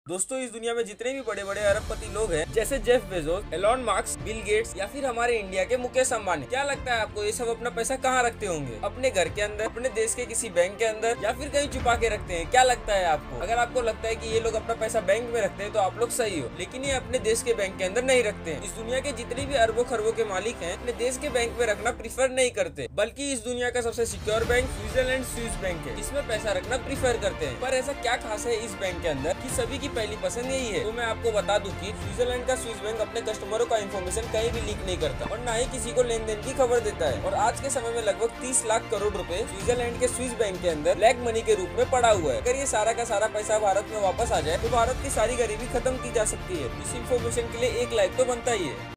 दोस्तों इस दुनिया में जितने भी बड़े बड़े अरबपति लोग हैं, जैसे Jeff Bezos, Elon Musk, Bill Gates या फिर हमारे इंडिया के मुकेश अंबानी, क्या लगता है आपको ये सब अपना पैसा कहाँ रखते होंगे? अपने घर के अंदर, अपने देश के किसी बैंक के अंदर, या फिर कहीं छुपा के रखते हैं? क्या लगता है आपको? अगर आपको लगता है कि ये लोग अपना पैसा बैंक में रखते हैं तो आप लोग सही हो, लेकिन ये अपने देश के बैंक के अंदर नहीं रखते हैं। इस दुनिया के जितने भी अरबों खरबों के मालिक हैं, अपने देश के बैंक में रखना प्रीफर नहीं करते, बल्कि इस दुनिया का सबसे secure bank Switzerland Swiss bank है, इसमें पैसा रखना प्रीफर करते हैं। पर ऐसा क्या खास है इस बैंक के अंदर कि सभी की पहली पसंद यही है? तो मैं आपको बता दूं कि स्विट्जरलैंड का स्विस बैंक अपने कस्टमरों का इंफॉर्मेशन कहीं भी लीक नहीं करता और ना ही किसी को लेन देन की खबर देता है। और आज के समय में लगभग 30 लाख करोड़ रुपए स्विट्जरलैंड के स्विस बैंक के अंदर ब्लैक मनी के रूप में पड़ा हुआ है। अगर ये सारा का सारा पैसा भारत में वापस आ जाए तो भारत की सारी गरीबी खत्म की जा सकती है। इस इंफॉर्मेशन के लिए एक लाइक तो बनता ही है।